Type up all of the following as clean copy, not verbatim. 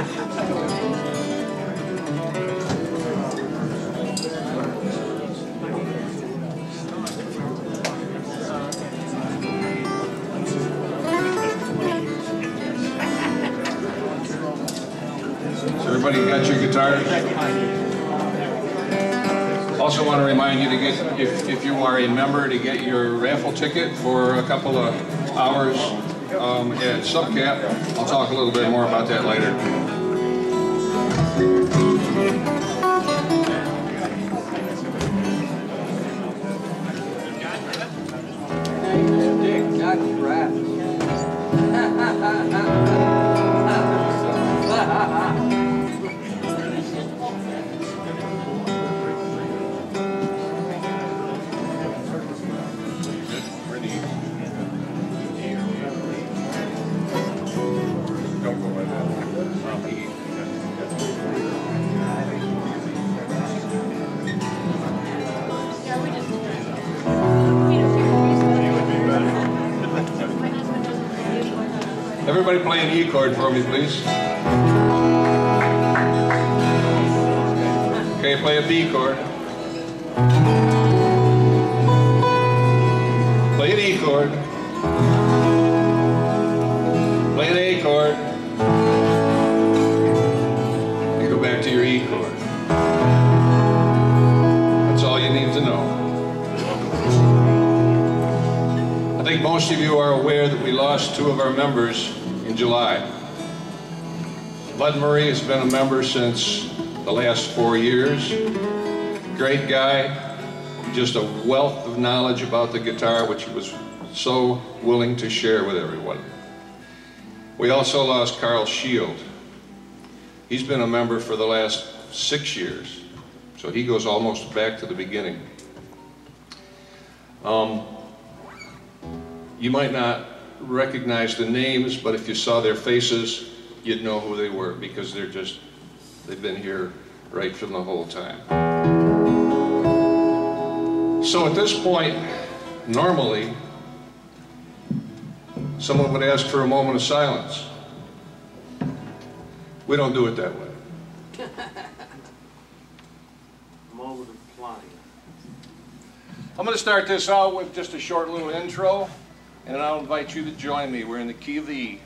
Everybody got your guitars? Also want to remind you to get, if you are a member, to get your raffle ticket for a couple of hours at Subcap. I'll talk a little bit more about that later. Everybody play an E chord for me, please. Okay, play a B chord. Play an E chord. Play an A chord. And go back to your E chord. That's all you need to know. I think most of you are aware that we lost two of our members in July. Bud Murray has been a member since the last 4 years. Great guy, just a wealth of knowledge about the guitar, which he was so willing to share with everyone. We also lost Carl Shield. He's been a member for the last 6 years, so he goes almost back to the beginning. You might not recognize the names, but if you saw their faces, you'd know who they were, because they've been here right from the whole time. So at this point, normally, someone would ask for a moment of silence. We don't do it that way. Moment of flying. I'm going to start this out with just a short little intro, and I'll invite you to join me. We're in the key of the E.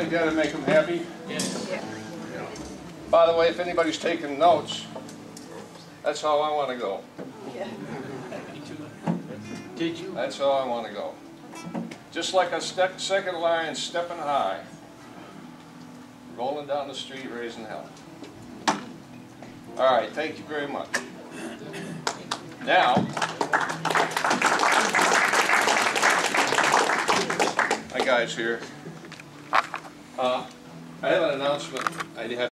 Did that make them happy? By the way, if anybody's taking notes, that's how I want to go. Did you? That's how I want to go. Just like a second line, stepping high, rolling down the street, raising hell. All right, thank you very much. Now, my guys here. I have an announcement. I have